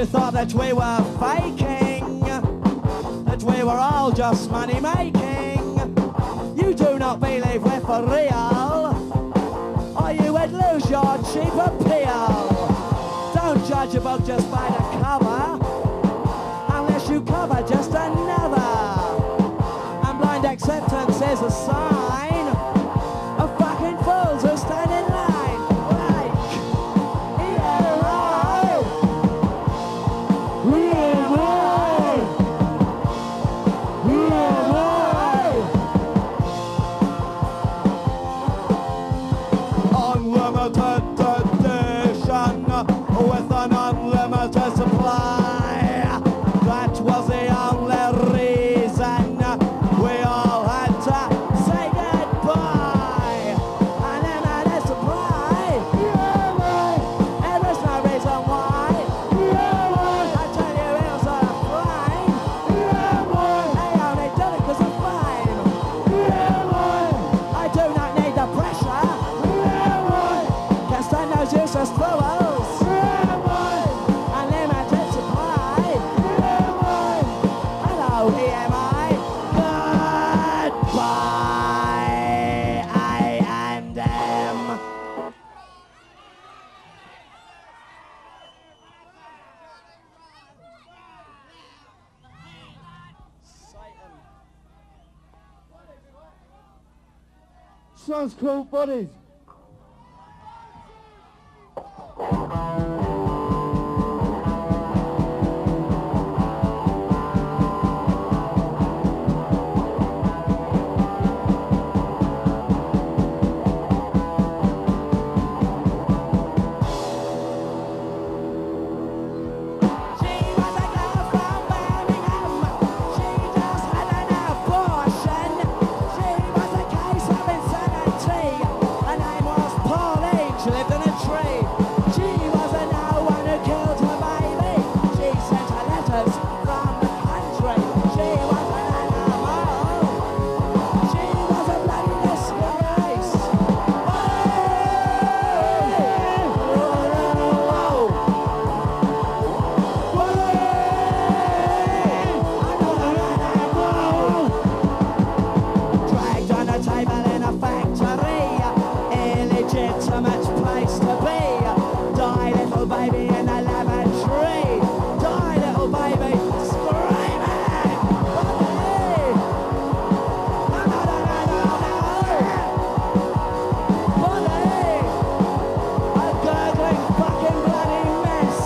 You thought that we were faking, that we were all just money making. You do not believe we're for real, or you would lose your cheap appeal. Don't judge a book just by the cover, unless you cover just another. And blind acceptance is a sign of fucking fools who stand in line. Like, unlimited edition with an unlimited supply. That was the only reason we all had to say goodbye. Unlimited supply. And there's no reason why. I tell you, it was on a plane. They only did it 'cause of fame. I do not need the pressure. Can't stand those useless fools. Unlimited supply. Hello, EMI. Goodbye, I&M. Sounds cool, buddies. She was a girl from Birmingham. She just had an abortion. She was a case of insanity. Her name was Pauline. She lived in a tree. She wasn't no one who killed her baby. She sent her letters from the country. She was an animal. She was a bloody disgrace. Dragged on a table in a factory, illegitimate place to be. Die little baby in a lavatory. Die little baby screaming. Buddy! No, no, no, no, no, no. Buddy! A gurgling fucking bloody mess.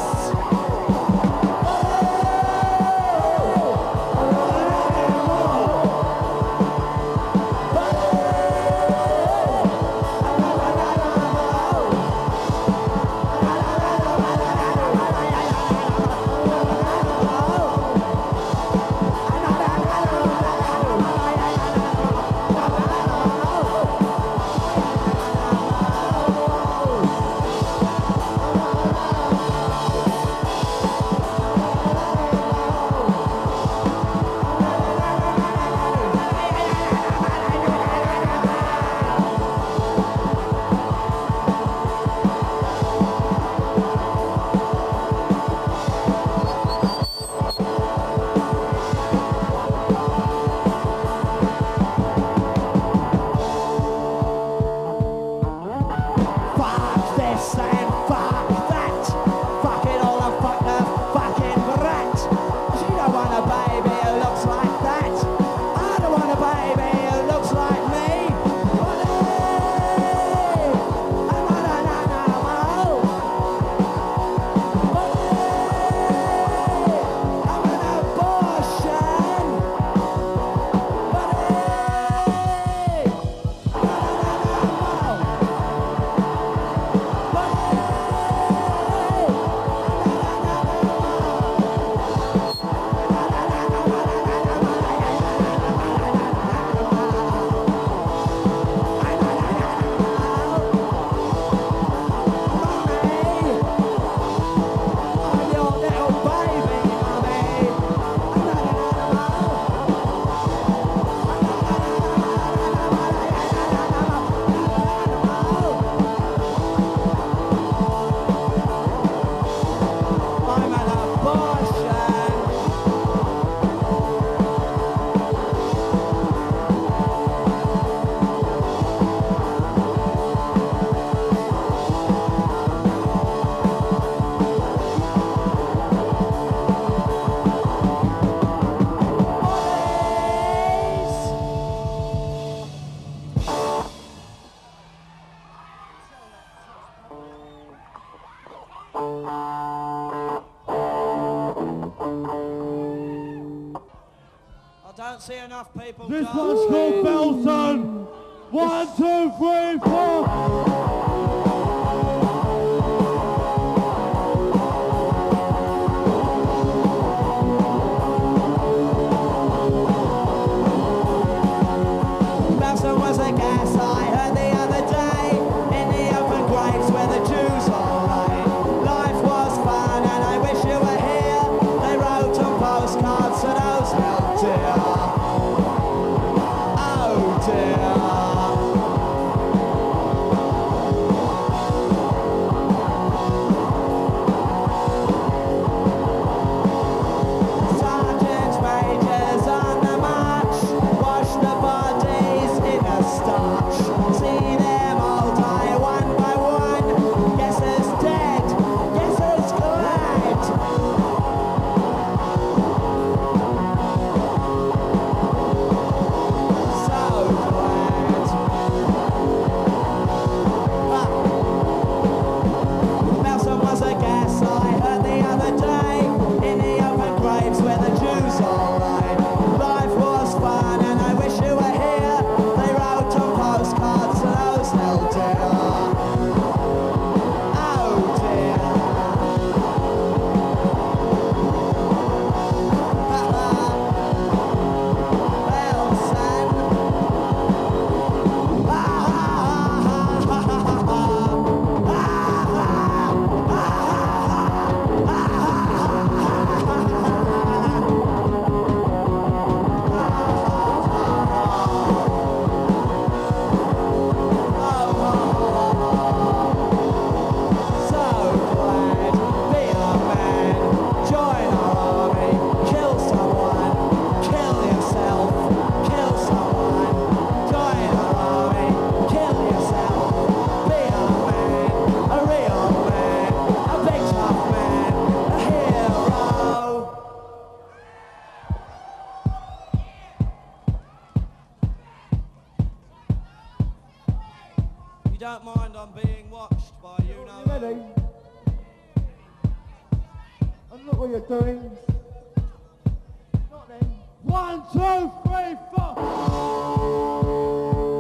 I don't see enough people. This one's called Belton. 1, 2, 3, 4. Belson was a gas I heard the other day in the open graves where the Jews all lay. Life was fun and I wish you were here. They wrote on postcards to those held dear. Oh dear. Sergeants, majors on the march, wash the bodies in a starch. See them all die one by one. Guess who's dead? Guess who's glad? So glad. Belson was a gas I heard the other day in the open graves where the Jews all lay. Life was fun and I wish you were here. They wrote on postcards to those held dear. Oh dear. You don't mind I'm being watched by you know. You ready? And look what you're doing. Not then. 1, 2, 3, 4.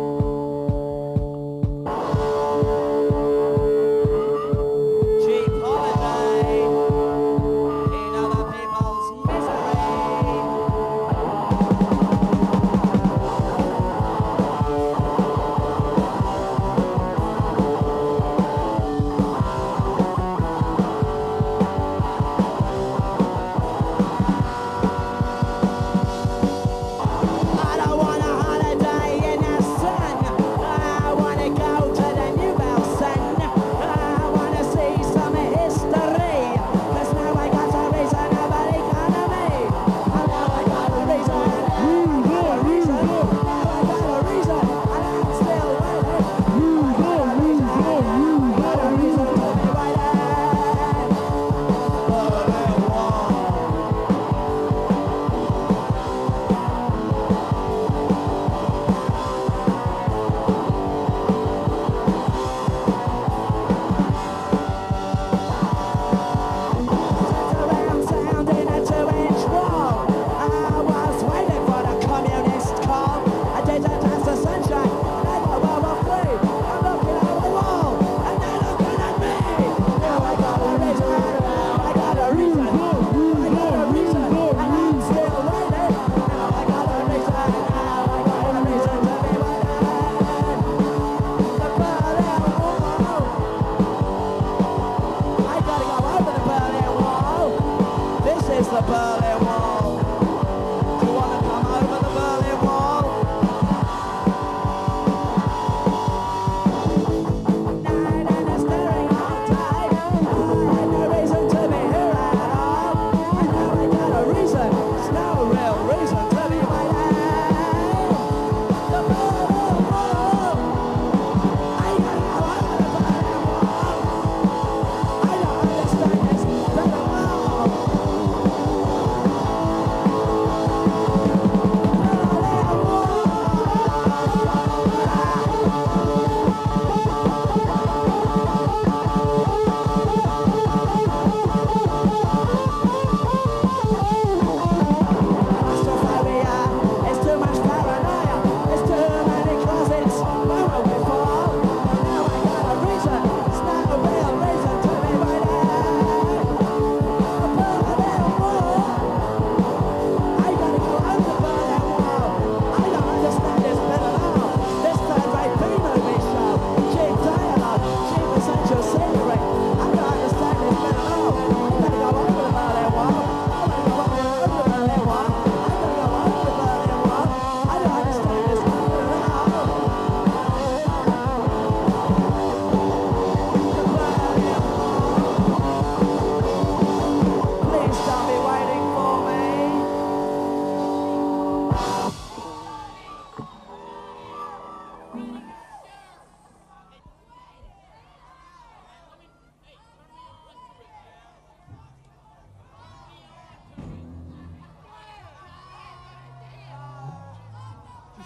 Cheap holiday in other people's misery. I don't want a holiday in the sun. I want to go to the New Belson. I want to see some history. 'Cause now I got a reason, nobody can to me. And now I got a reason, and I got a reason. Now I got a reason, and I'm still waiting. I got a reason, I got a reason to be waiting. Berlin Wall. Around sound in a 2-inch wall. I was waiting for the communist call. I didn't have the sunshine, never were free. I'm looking over the wall, and they're looking at me. Now I got a reason, now I got a reason. I got a reason, and I'm still waiting. Now I got a reason, now I got a reason to be waiting. The Berlin Wall. I gotta go over the Berlin Wall. This is the Berlin Wall. Do you want to come over the Berlin Wall? Night and it's staring all day. I had no reason to be here at all. And now I got a reason. There's no real reason to be waiting. The Berlin Wall. I gotta go over the Berlin Wall. I don't understand this Berlin Wall.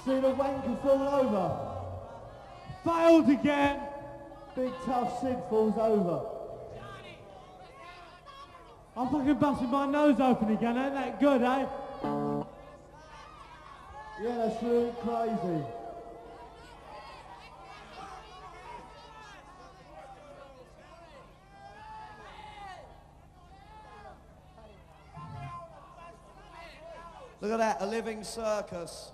See the wanker fall over. Failed again. Big tough Sid falls over. I'm fucking busting my nose open again, ain't that good, eh? Yeah, that's really crazy. Look at that, a living circus.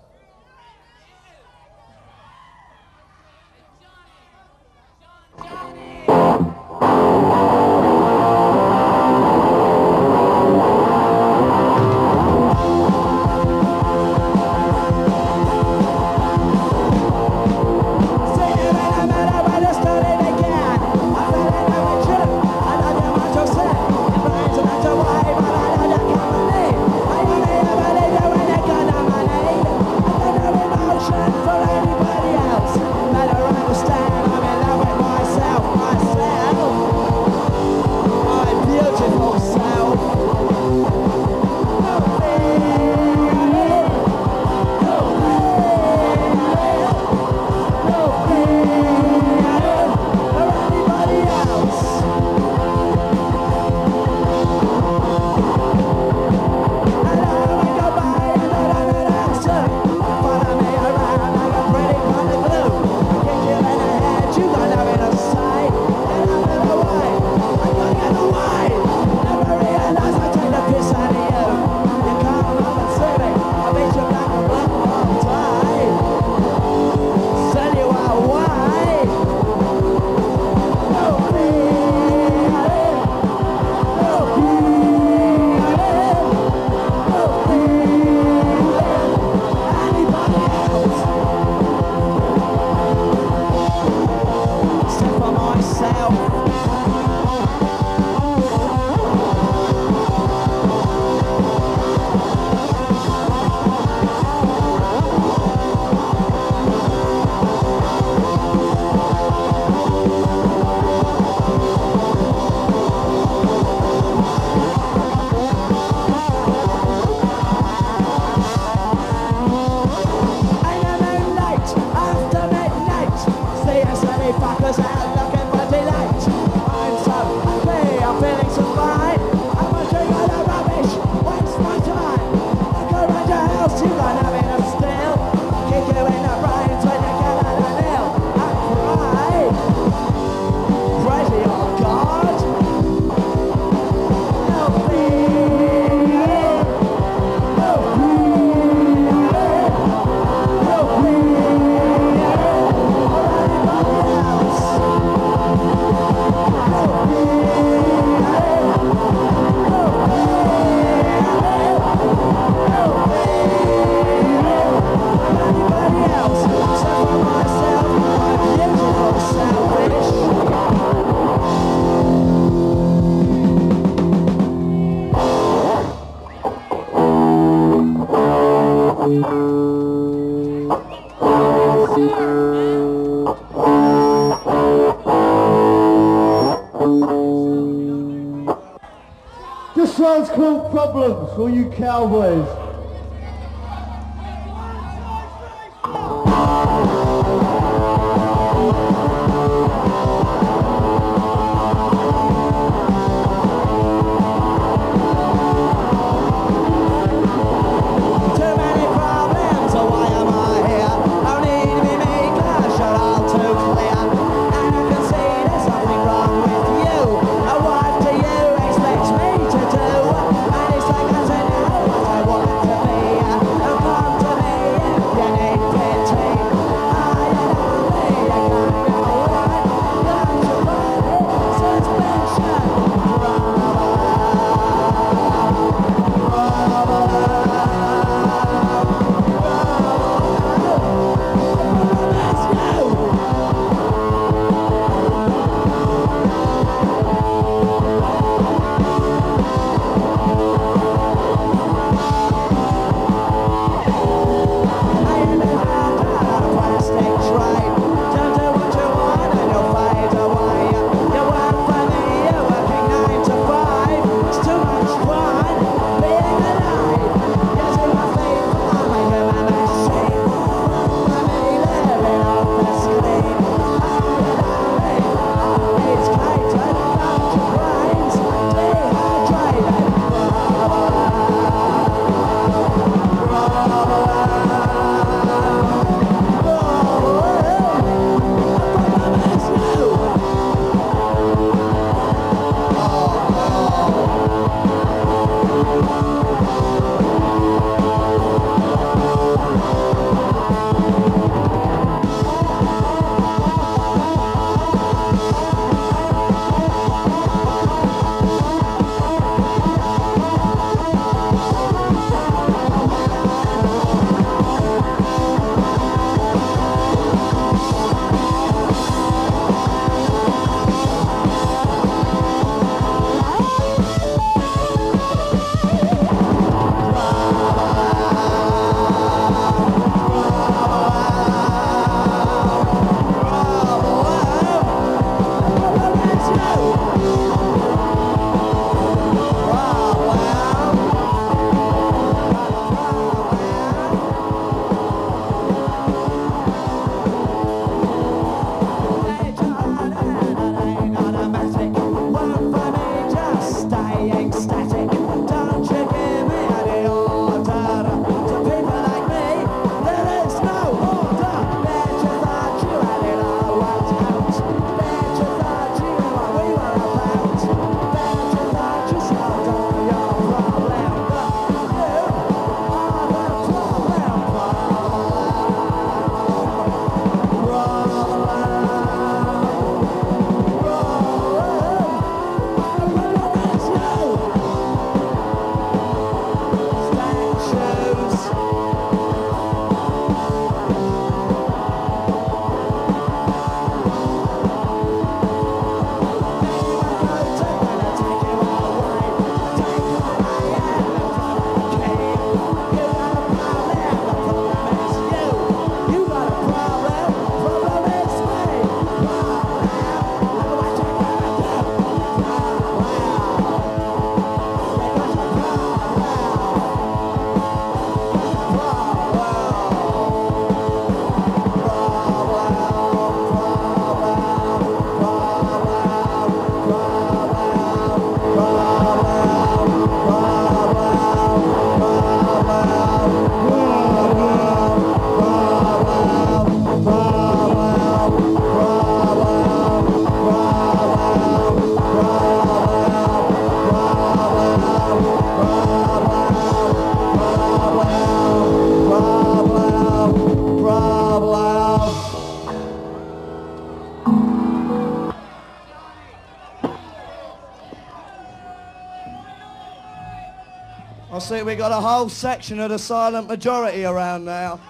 This one's called Problems for you cowboys. I want I see we got a whole section of the silent majority around now.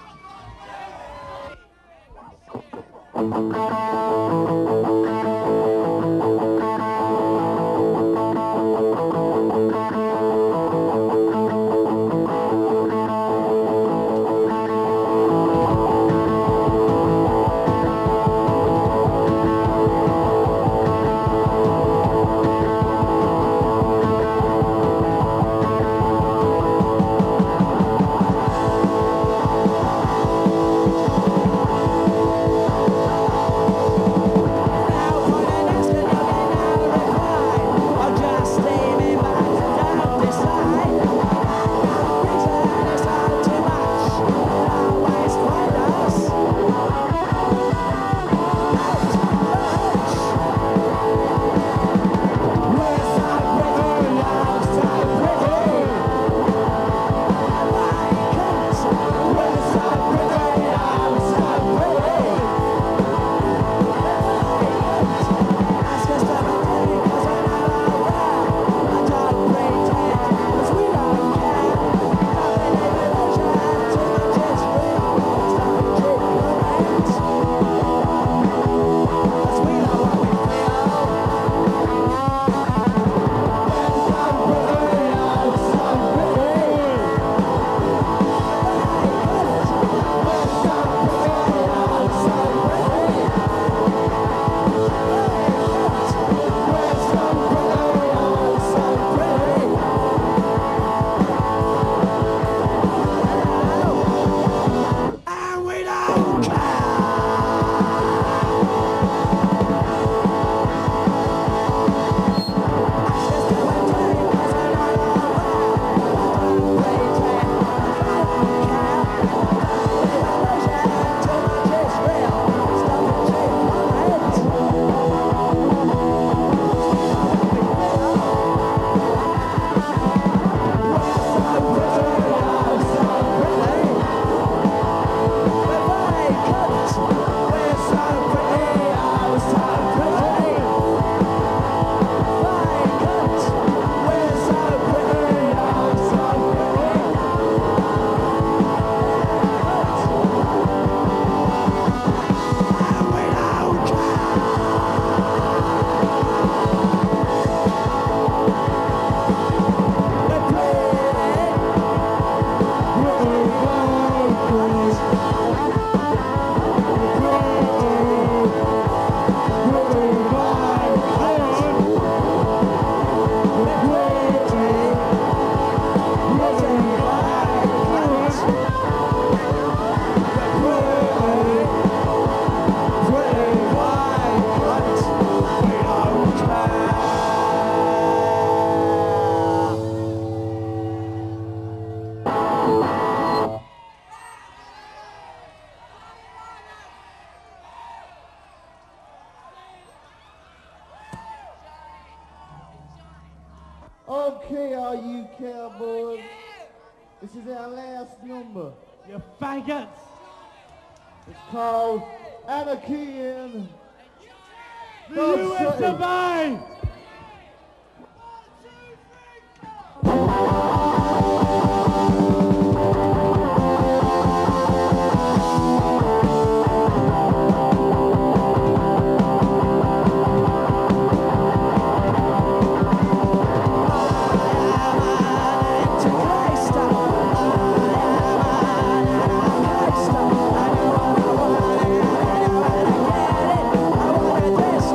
Okay, all you cowboys. This is our last number. You faggots. It's called Anarchy in The US of A.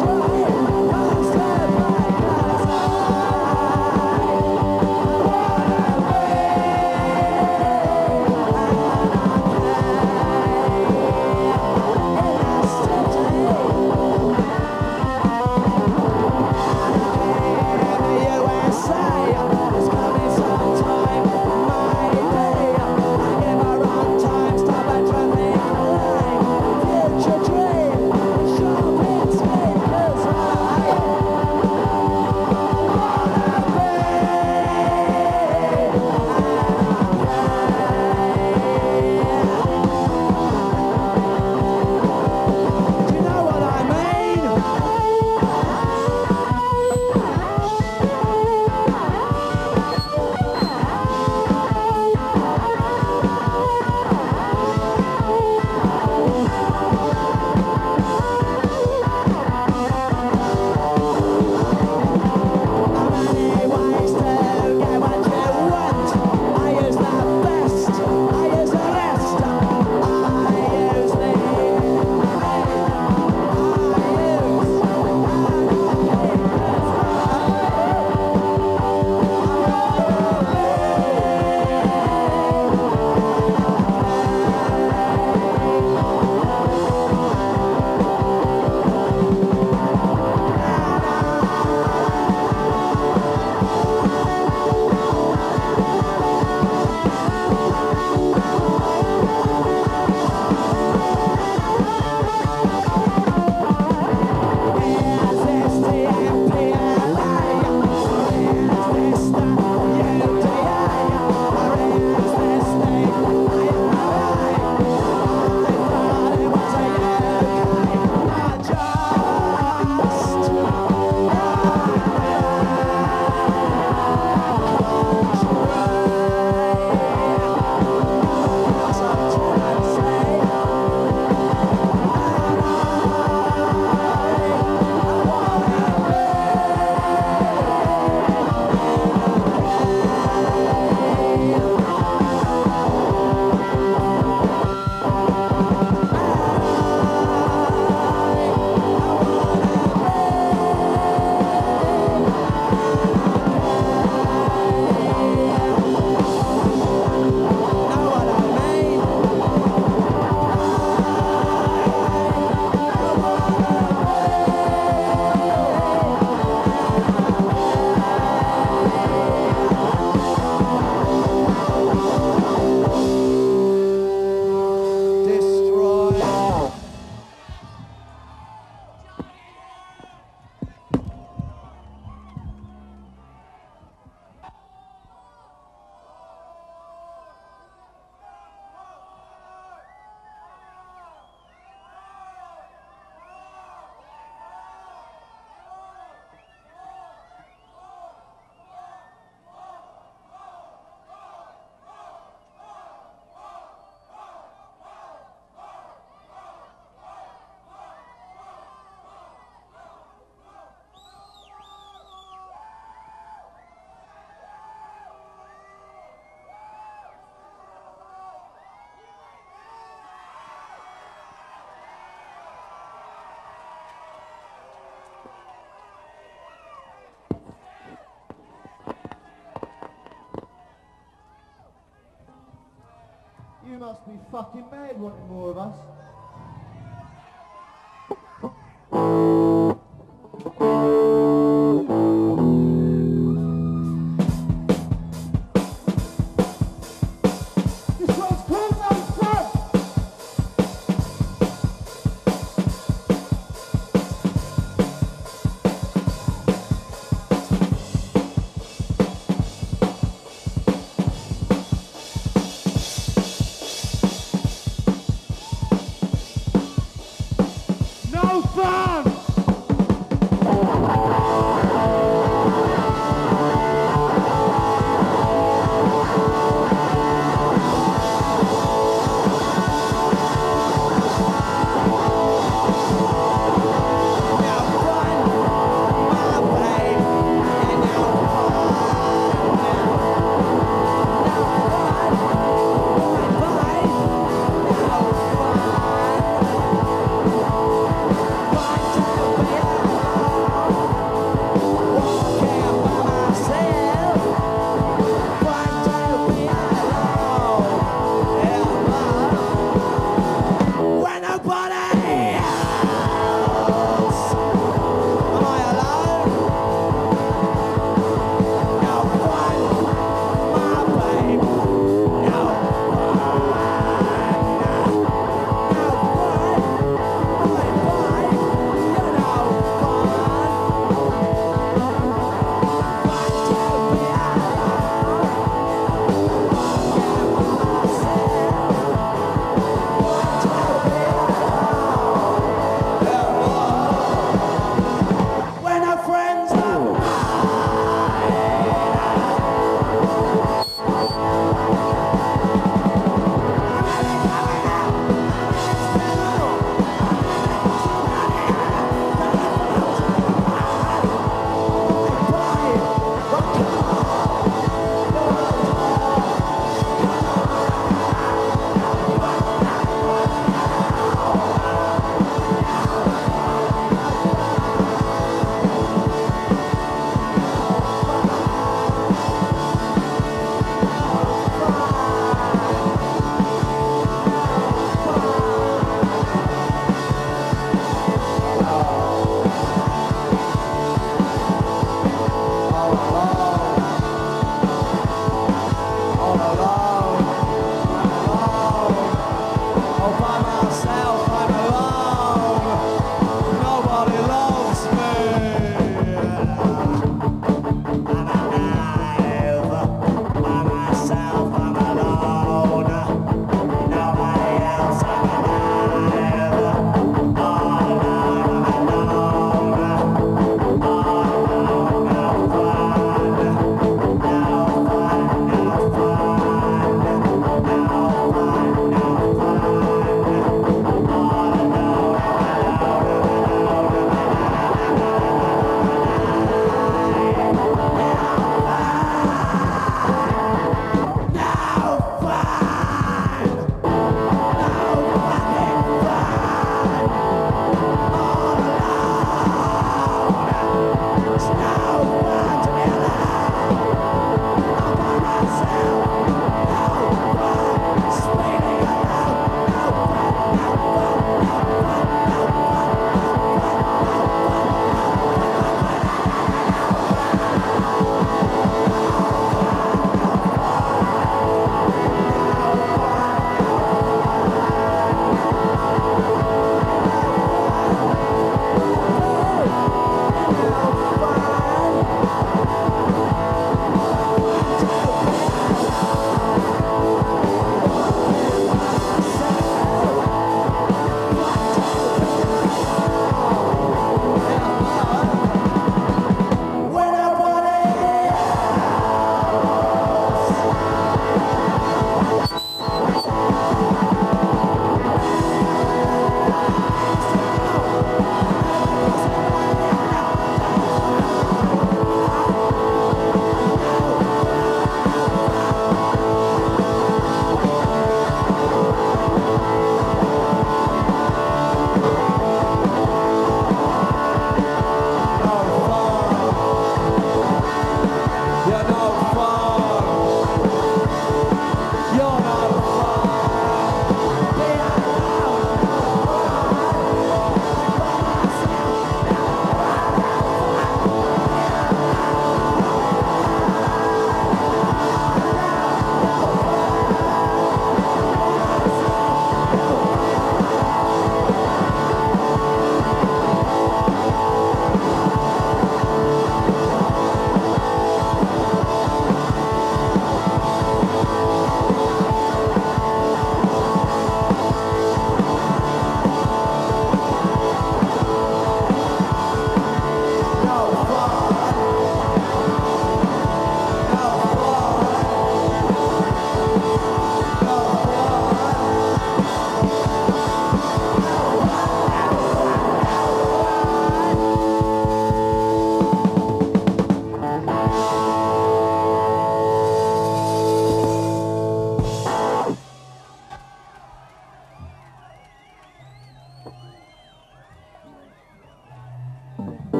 Destroy must be fucking mad wanting more of us. This one's called No Front.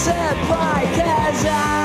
sponsored by Kazan.